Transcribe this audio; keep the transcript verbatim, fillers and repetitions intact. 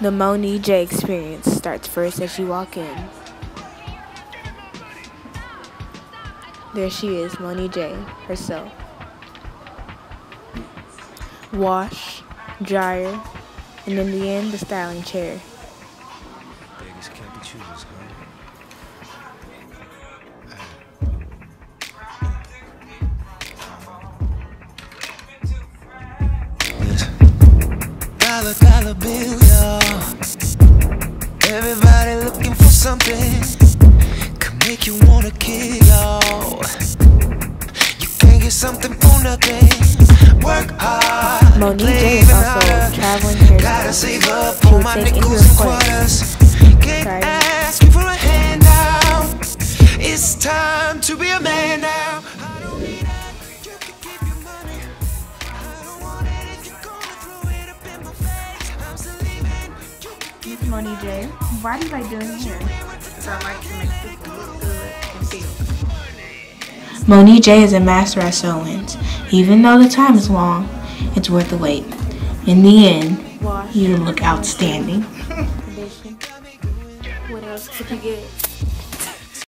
The Moni J experience starts first as you walk in. There she is, Moni J herself. Wash, dryer, and in the end, the styling chair. Beggars can't be choosers, huh? Dollar, dollar bill, y'all. Everybody looking for something. Could make you wanna kill, y'all. You can't get something for nothing. Work hard. Moni J is also traveling hairstylist. Gotta save up She for would my take any nickels and request. quarters. Can't Sorry. ask you for a handout. It's time to be a man now. I don't need that. You can keep your money. I don't want it if you're gonna throw it up in my face. I'm still leaving. You can keep your Moni J, why do you like doing hair? Because I like to make people look good and feel good. Moni J is a master at sew-ins. Even though the time is long, it's worth the wait. In the end, you look outstanding. What else could you get?